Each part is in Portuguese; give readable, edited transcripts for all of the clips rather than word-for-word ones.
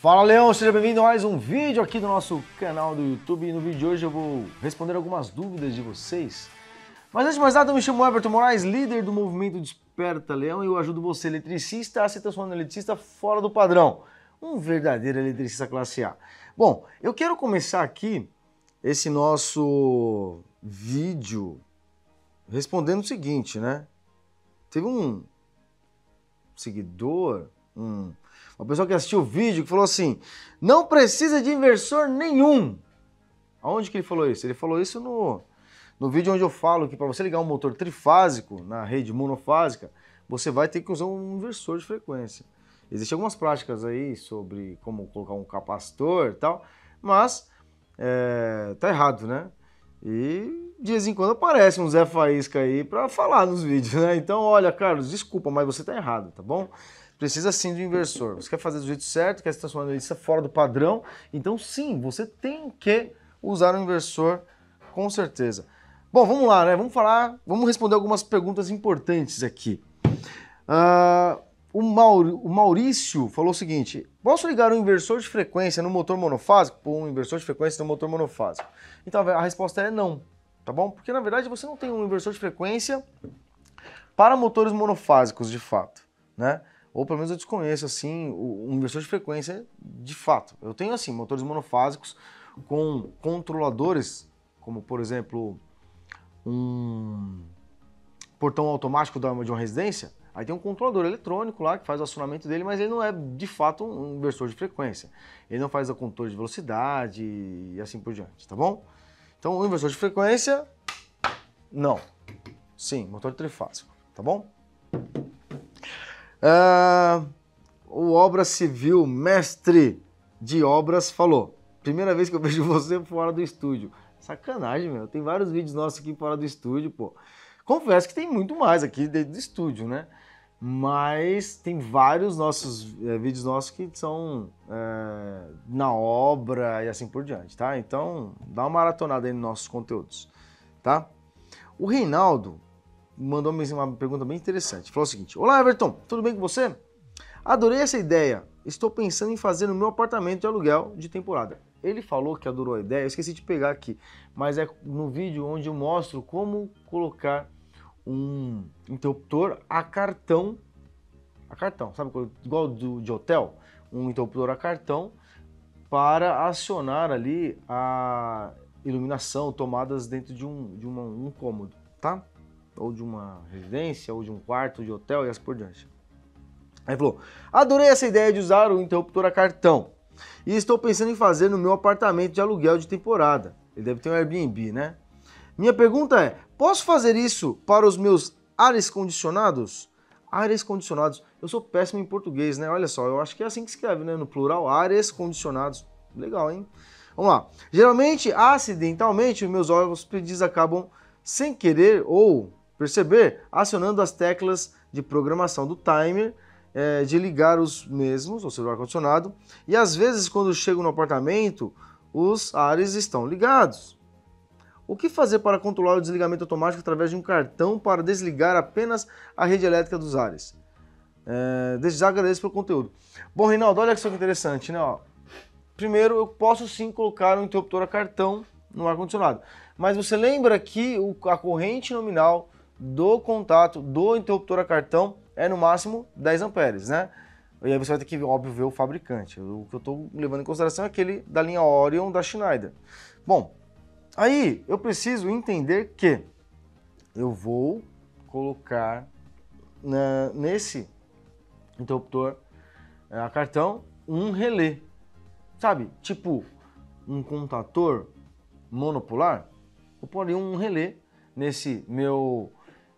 Fala, Leão, seja bem-vindo a mais um vídeo aqui do nosso canal do YouTube. E no vídeo de hoje eu vou responder algumas dúvidas de vocês. Mas antes de mais nada, eu me chamo Everton Moraes, líder do movimento Desperta Leão, e eu ajudo você, eletricista, a se transformar no eletricista fora do padrão. Um verdadeiro eletricista classe A. Bom, eu quero começar aqui esse nosso vídeo respondendo o seguinte, né? Teve um seguidor, uma pessoa que assistiu o vídeo que falou assim: não precisa de inversor nenhum. Aonde que ele falou isso? Ele falou isso no vídeo onde eu falo que para você ligar um motor trifásico na rede monofásica, você vai ter que usar um inversor de frequência. Existem algumas práticas aí sobre como colocar um capacitor e tal, mas tá errado, né? E de vez em quando aparece um Zé Faísca aí para falar nos vídeos, né? Então, olha, Carlos, desculpa, mas você tá errado, tá bom? Precisa sim de um inversor. Você quer fazer do jeito certo, quer se transformar em eletricista fora do padrão, então sim, você tem que usar um inversor, com certeza. Bom, vamos lá, né? Vamos responder algumas perguntas importantes aqui. O Maurício falou o seguinte: posso ligar um inversor de frequência no motor monofásico? Um inversor de frequência no motor monofásico. Então a resposta é não, tá bom? Porque na verdade você não tem um inversor de frequência para motores monofásicos de fato, né? Ou pelo menos eu desconheço assim um inversor de frequência de fato. Eu tenho assim motores monofásicos com controladores, como por exemplo um portão automático de uma residência. Aí tem um controlador eletrônico lá que faz o acionamento dele, mas ele não é de fato um inversor de frequência. Ele não faz o controle de velocidade e assim por diante, tá bom? Então o inversor de frequência, não. Sim, motor trifásico, tá bom? O Obra Civil, mestre de obras, falou: primeira vez que eu vejo você fora do estúdio. Sacanagem, meu. Tem vários vídeos nossos aqui fora do estúdio, pô. Confesso que tem muito mais aqui dentro do estúdio, né? Mas tem vários vídeos nossos que são na obra e assim por diante, tá? Então, dá uma maratonada aí nos nossos conteúdos, tá? O Reinaldo mandou uma pergunta bem interessante. Falou o seguinte: olá, Everton, tudo bem com você? Adorei essa ideia. Estou pensando em fazer no meu apartamento de aluguel de temporada. Ele falou que adorou a ideia, eu esqueci de pegar aqui, mas é no vídeo onde eu mostro como colocar um interruptor a cartão, sabe, igual de hotel, um interruptor a cartão para acionar ali a iluminação, tomadas dentro de um cômodo, tá? Ou de uma residência, ou de um quarto de hotel e assim por diante. Aí falou: adorei essa ideia de usar o interruptor a cartão e estou pensando em fazer no meu apartamento de aluguel de temporada. Ele deve ter um Airbnb, né? Minha pergunta é: posso fazer isso para os meus ares condicionados? Ares condicionados. Eu sou péssimo em português, né? Olha só, eu acho que é assim que escreve, né? No plural, ares condicionados. Legal, hein? Vamos lá. Geralmente, acidentalmente, os meus hóspedes acabam sem querer ou perceber acionando as teclas de programação do timer de ligar os mesmos, ou seja, o ar-condicionado, e às vezes quando chego no apartamento, os ares estão ligados. O que fazer para controlar o desligamento automático através de um cartão para desligar apenas a rede elétrica dos ares? Desde já agradeço pelo conteúdo. Bom, Reinaldo, olha que interessante, né? Ó, primeiro, eu posso sim colocar um interruptor a cartão no ar-condicionado, mas você lembra que a corrente nominal do contato do interruptor a cartão é no máximo 10 amperes, né? E aí você vai ter que, óbvio, ver o fabricante. O que eu estou levando em consideração é aquele da linha Orion da Schneider. Bom, aí eu preciso entender que eu vou colocar nesse interruptor a cartão um relé, sabe? Tipo um contator monopolar. Eu poria um relé nesse meu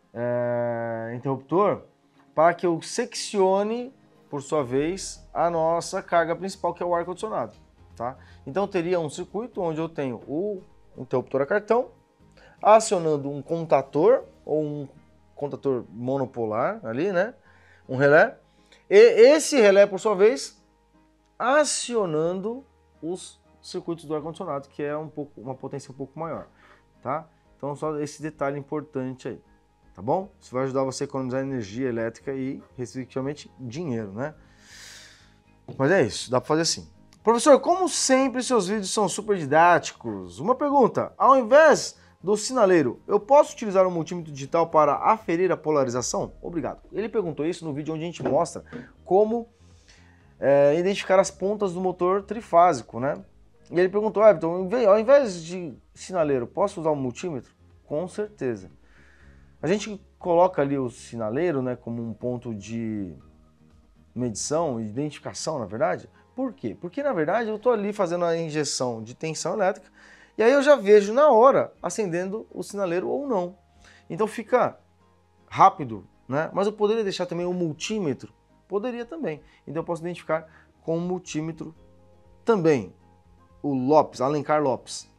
interruptor para que eu seccione, por sua vez, a nossa carga principal, que é o ar-condicionado, tá? Então eu teria um circuito onde eu tenho o interruptor a cartão acionando um contator ou um contator monopolar ali, né? Um relé. E esse relé, por sua vez, acionando os circuitos do ar-condicionado, que é uma potência um pouco maior, tá? Então só esse detalhe importante aí, tá bom? Isso vai ajudar você a economizar energia elétrica e, respectivamente, dinheiro, né? Mas é isso, dá para fazer assim. Professor, como sempre, seus vídeos são super didáticos. Uma pergunta, ao invés do sinaleiro, eu posso utilizar um multímetro digital para aferir a polarização? Obrigado. Ele perguntou isso no vídeo onde a gente mostra como identificar as pontas do motor trifásico, né? E ele perguntou, então, ao invés de sinaleiro, posso usar um multímetro? Com certeza. A gente coloca ali o sinaleiro, né, como um ponto de medição e identificação, na verdade. Por quê? Porque, na verdade, eu estou ali fazendo a injeção de tensão elétrica e aí eu já vejo na hora acendendo o sinaleiro ou não. Então fica rápido, né? Mas eu poderia deixar também o multímetro? Poderia também. Então eu posso identificar com o multímetro também. O Lopes, Alencar Lopes.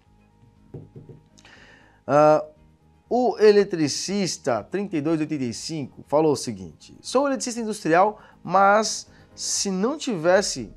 O eletricista 3285 falou o seguinte: sou eletricista industrial, mas se não tivesse...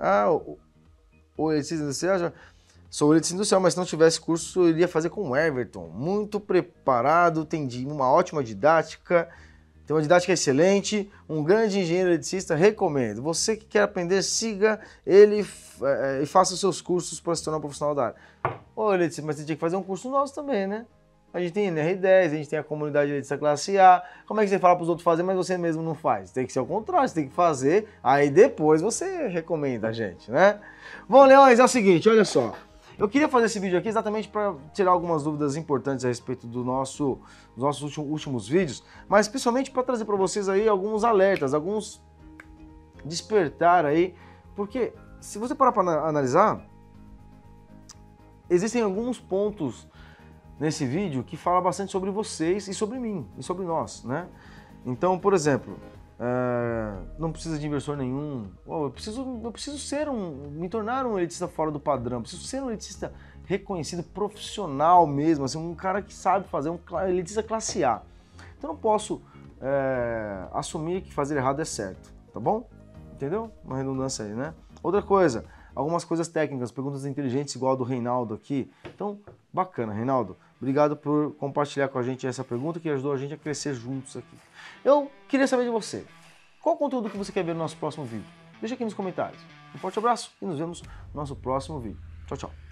o eletricista industrial... Sou eletricista industrial, mas se não tivesse curso, eu iria fazer com o Everton. Muito preparado, tem uma ótima didática, tem uma didática excelente, um grande engenheiro eletricista, recomendo. Você que quer aprender, siga ele e faça os seus cursos para se tornar um profissional da área. Ô, eletricista, mas você tinha que fazer um curso nosso também, né? A gente tem NR10, a gente tem a comunidade eletricista classe A. Como é que você fala para os outros fazer, mas você mesmo não faz? Tem que ser ao contrário, você tem que fazer, aí depois você recomenda a gente, né? Bom, Leões, é o seguinte, olha só. Eu queria fazer esse vídeo aqui exatamente para tirar algumas dúvidas importantes a respeito dos nossos últimos vídeos, mas principalmente para trazer para vocês aí alguns alertas, alguns despertar aí, porque se você parar para analisar, existem alguns pontos nesse vídeo que fala bastante sobre vocês e sobre mim, e sobre nós, né? Então, por exemplo, não precisa de inversor nenhum, eu preciso me tornar um eletricista fora do padrão, preciso ser um eletricista reconhecido, profissional mesmo, assim, um cara que sabe fazer, um eletricista classe A. Então, não posso assumir que fazer errado é certo, tá bom? Entendeu? Uma redundância aí, né? Outra coisa, algumas coisas técnicas, perguntas inteligentes igual a do Reinaldo aqui. Então, bacana, Reinaldo. Obrigado por compartilhar com a gente essa pergunta que ajudou a gente a crescer juntos aqui. Eu queria saber de você. Qual o conteúdo que você quer ver no nosso próximo vídeo? Deixa aqui nos comentários. Um forte abraço e nos vemos no nosso próximo vídeo. Tchau, tchau.